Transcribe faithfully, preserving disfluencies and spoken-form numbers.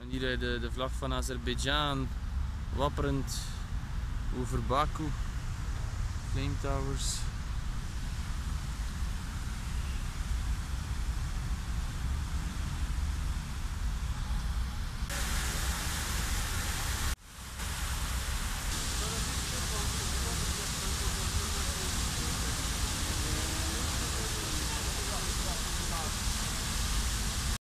Hier de, de vlag van Azerbeidzjan wapperend over Baku. Flame Towers.